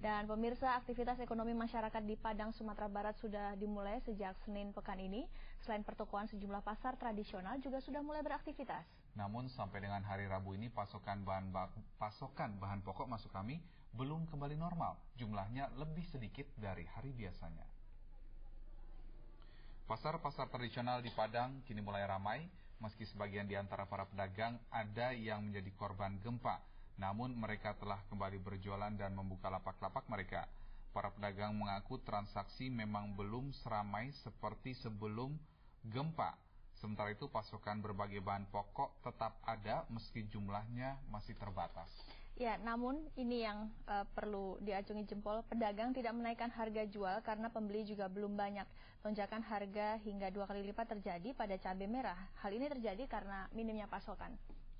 Dan pemirsa, aktivitas ekonomi masyarakat di Padang, Sumatera Barat sudah dimulai sejak Senin pekan ini. Selain pertokoan, sejumlah pasar tradisional juga sudah mulai beraktivitas. Namun sampai dengan hari Rabu ini pasokan bahan pokok masuk kami belum kembali normal. Jumlahnya lebih sedikit dari hari biasanya. Pasar-pasar tradisional di Padang kini mulai ramai, meski sebagian di antara para pedagang ada yang menjadi korban gempa. Namun mereka telah kembali berjualan dan membuka lapak-lapak mereka. Para pedagang mengaku transaksi memang belum seramai seperti sebelum gempa. Sementara itu pasokan berbagai bahan pokok tetap ada meski jumlahnya masih terbatas. Ya, namun ini yang perlu diacungi jempol, pedagang tidak menaikkan harga jual karena pembeli juga belum banyak. Lonjakan harga hingga 2 kali lipat terjadi pada cabai merah. Hal ini terjadi karena minimnya pasokan.